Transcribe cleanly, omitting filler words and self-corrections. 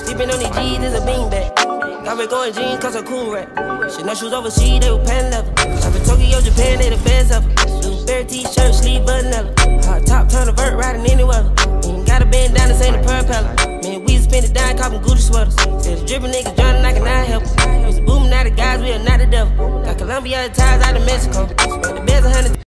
Sippin' on these G's is a beanbag. Got me going jeans cause I'm cool rap. Chanel shoes overseas, they were pan leather. Shop in Tokyo, Japan, they the best ever. Blueberry t-shirt, sleeve vanilla. Hot top, turn a vert, riding any weather. Ain't got a bend down, this ain't a propeller. Man, we spend it down, copping Gucci sweaters. Said the drippin' niggas drowning, I cannot help it. It's booming out of guys, we are not the devil. Got Columbia ties out of Mexico. Spent the best 100.